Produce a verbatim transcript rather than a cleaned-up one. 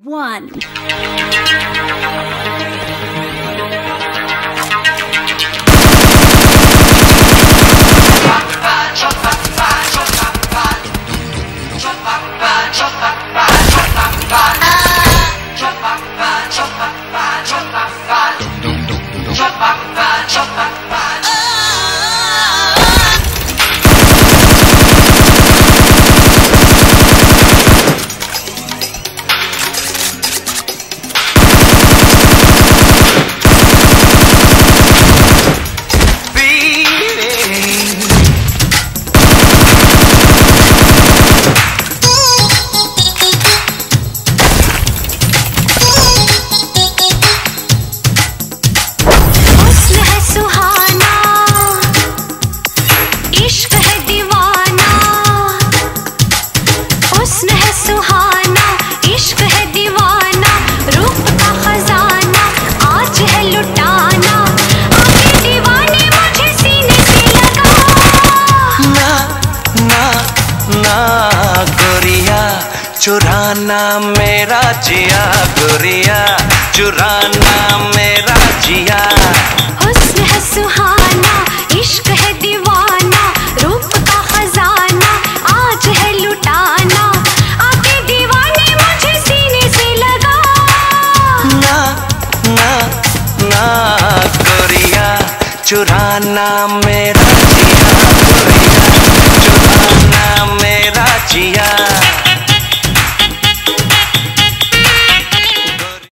One. चुराना मेरा जिया गोरिया, चुराना मेरा जिया। हुस्न है सुहाना, इश्क है दीवाना, रूप का खजाना आज है लुटाना, आके दीवाने मुझे सीने से लगा। ना ना ना गोरिया, चुराना मेरा जिया गोरिया, चुराना मेरा जिया।